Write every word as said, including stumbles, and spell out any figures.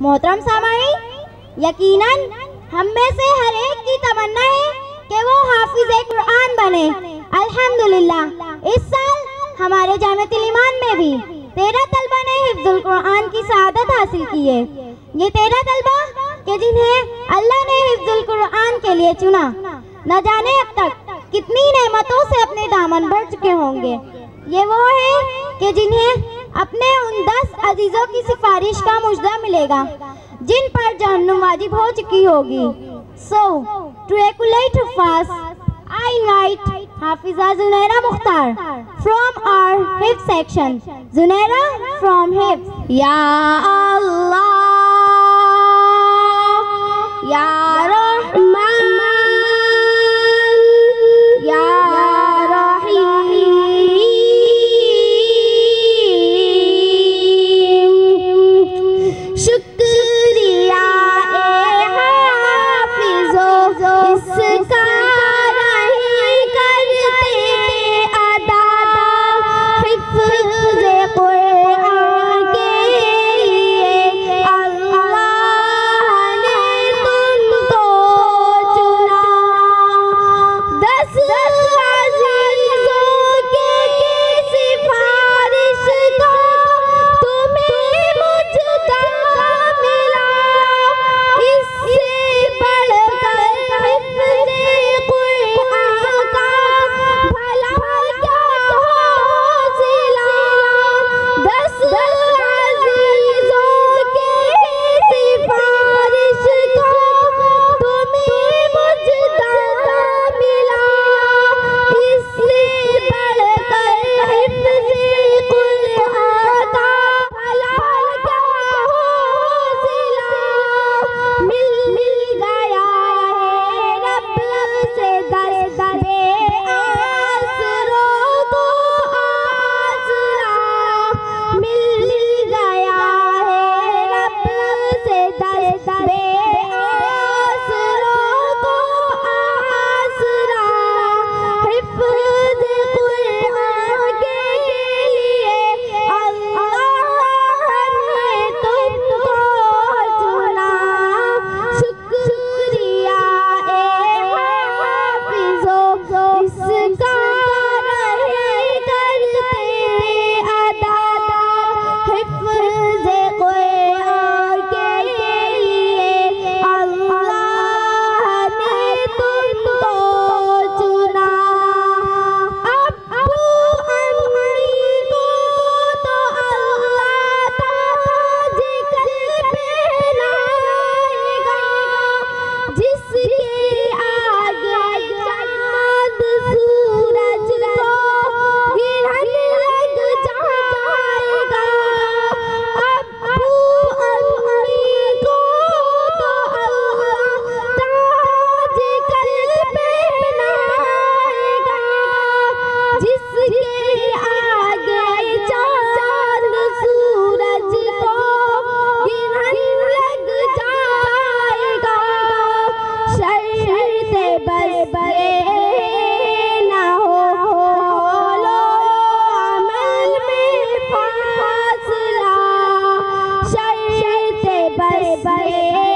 मोहतरम सामाईन, यकीनन हम में से हर एक की तमन्ना है कि वो हाफिज़े कुरान बने। अल्हम्दुलिल्लाह इस साल हमारे जामिअतुल ईमान में भी तेरह तलबा ने हिफ्जुल कुरान की सआदत हासिल की है। ये तेरह तलबा के जिन्हें अल्लाह ने हिफ्जुल कुरान के लिए चुना, न जाने अब तक कितनी नेमतों से अपने दामन भर चुके होंगे। ये वो है कि जिन्हें अपने उन दस अजीजों की सिफारिश का मुजदा मिलेगा जिन पर जहन्नुम वाजिब हो चुकी होगी। सो टू एकुलेट huffaz, I invite Hafiza Zunaira Mukhtar from our Hifz section. Zunaira from Hifz. Ya Allah, Ya Rahman, Ya Rahim. शुक्रिया ए हाफिज़ो इसका बस